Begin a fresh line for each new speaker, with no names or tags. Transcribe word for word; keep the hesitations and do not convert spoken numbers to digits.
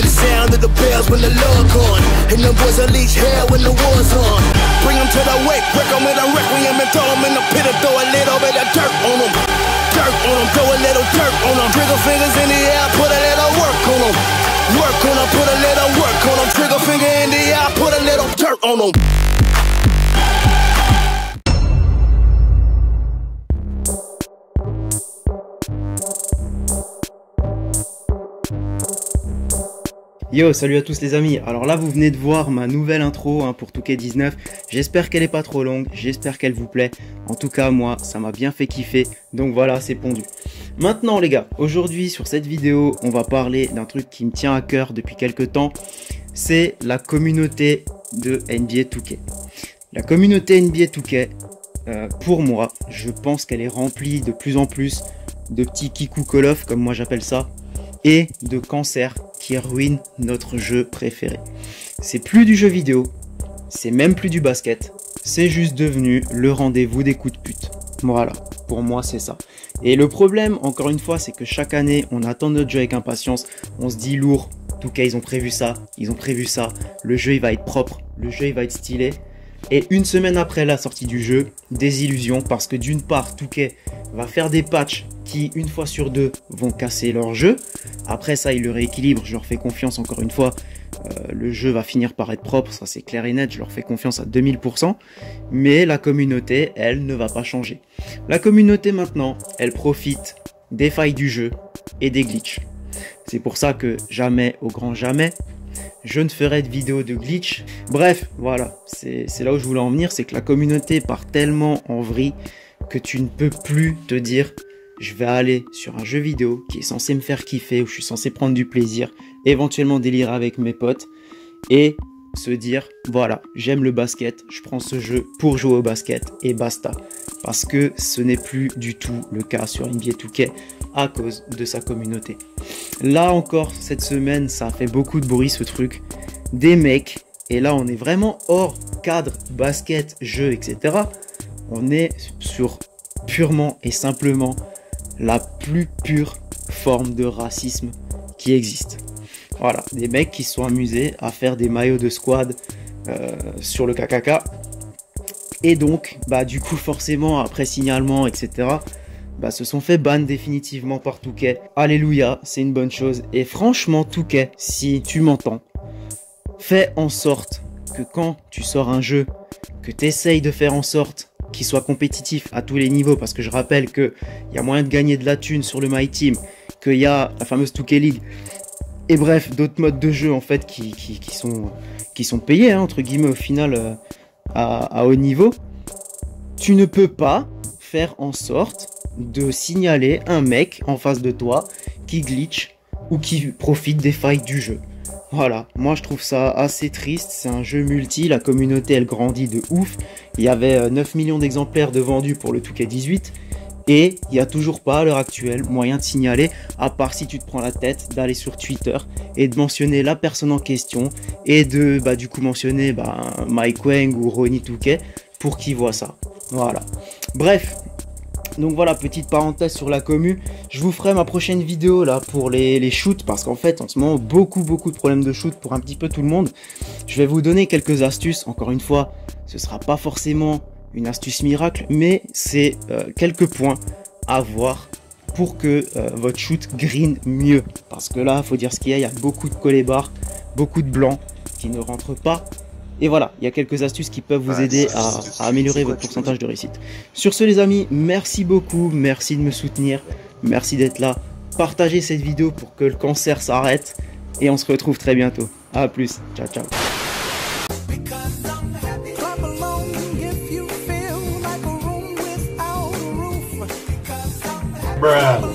hear the sound of the bells when the Lord gone, and them boys unleash hell when the war's on. Bring them to the wake, break them with a requiem and throw them in the pit and throw a little bit of dirt on them. Dirt on them, throw a little dirt on them. Trigger fingers in the air, put a little work on them. Work on them, put a little work on them. Trigger finger in the air, put a little dirt on them.
Yo, salut à tous les amis. Alors là vous venez de voir ma nouvelle intro hein, pour Touquet dix-neuf. J'espère qu'elle est pas trop longue, j'espère qu'elle vous plaît. En tout cas moi ça m'a bien fait kiffer, donc voilà, c'est pondu. Maintenant les gars, aujourd'hui sur cette vidéo on va parler d'un truc qui me tient à cœur depuis quelques temps. C'est la communauté de N B A Touquet. La communauté N B A Touquet, euh, pour moi, je pense qu'elle est remplie de plus en plus de petits kikou call off comme moi j'appelle ça, et de cancer qui ruine notre jeu préféré. C'est plus du jeu vidéo, c'est même plus du basket, c'est juste devenu le rendez-vous des coups de pute. Voilà, pour moi c'est ça. Et le problème, encore une fois, c'est que chaque année, on attend notre jeu avec impatience, on se dit lourd, Touquet ils ont prévu ça, ils ont prévu ça, le jeu il va être propre, le jeu il va être stylé. Et une semaine après la sortie du jeu, désillusion parce que d'une part, Touquet va faire des patchs qui, une fois sur deux, vont casser leur jeu. Après ça, il le rééquilibre, je leur fais confiance encore une fois. Euh, le jeu va finir par être propre, ça c'est clair et net, je leur fais confiance à deux mille pour cent. Mais la communauté, elle, ne va pas changer. La communauté maintenant, elle profite des failles du jeu et des glitches. C'est pour ça que jamais, au grand jamais, je ne ferai de vidéo de glitch. Bref, voilà, c'est là où je voulais en venir, c'est que la communauté part tellement en vrille que tu ne peux plus te dire je vais aller sur un jeu vidéo qui est censé me faire kiffer, où je suis censé prendre du plaisir, éventuellement délirer avec mes potes et se dire voilà, j'aime le basket, je prends ce jeu pour jouer au basket et basta. Parce que ce n'est plus du tout le cas sur N B A Touquet à cause de sa communauté. Là encore, cette semaine, ça a fait beaucoup de bruit ce truc. Des mecs, et là on est vraiment hors cadre basket, jeu, et cetera. On est sur purement et simplement la plus pure forme de racisme qui existe. Voilà, des mecs qui se sont amusés à faire des maillots de squad euh, sur le K K K. Et donc, bah du coup forcément, après signalement, et cetera, bah, se sont fait ban définitivement par Touquet. Alléluia, c'est une bonne chose. Et franchement, Touquet, si tu m'entends, fais en sorte que quand tu sors un jeu, que tu essayes de faire en sorte qu'il soit compétitif à tous les niveaux, parce que je rappelle qu'il y a moyen de gagner de la thune sur le My Team, qu'il y a la fameuse Touquet League, et bref, d'autres modes de jeu en fait qui, qui, qui, sont, qui sont payés, hein, entre guillemets, au final, euh, à, à haut niveau. Tu ne peux pas faire en sorte de signaler un mec en face de toi qui glitch ou qui profite des failles du jeu. Voilà, moi je trouve ça assez triste, c'est un jeu multi, la communauté elle grandit de ouf. Il y avait neuf millions d'exemplaires de vendus pour le Touquet dix-huit et il n'y a toujours pas à l'heure actuelle moyen de signaler, à part si tu te prends la tête d'aller sur Twitter et de mentionner la personne en question et de bah, du coup mentionner bah, Mike Wang ou Ronnie Touquet pour qu'ils voient ça. Voilà, bref. Donc voilà, petite parenthèse sur la commu. Je vous ferai ma prochaine vidéo là pour les, les shoots, parce qu'en fait en ce moment beaucoup beaucoup de problèmes de shoot pour un petit peu tout le monde. Je vais vous donner quelques astuces. Encore une fois, ce sera pas forcément une astuce miracle, mais c'est euh, quelques points à voir pour que euh, votre shoot green mieux. Parce que là, faut dire ce qu'il y a, il y a beaucoup de collés-barres, beaucoup de blancs qui ne rentrent pas. Et voilà, il y a quelques astuces qui peuvent vous aider à, à améliorer votre pourcentage de réussite. Sur ce les amis, merci beaucoup, merci de me soutenir, merci d'être là. Partagez cette vidéo pour que le cancer s'arrête et on se retrouve très bientôt. A plus, ciao ciao.
Bruh.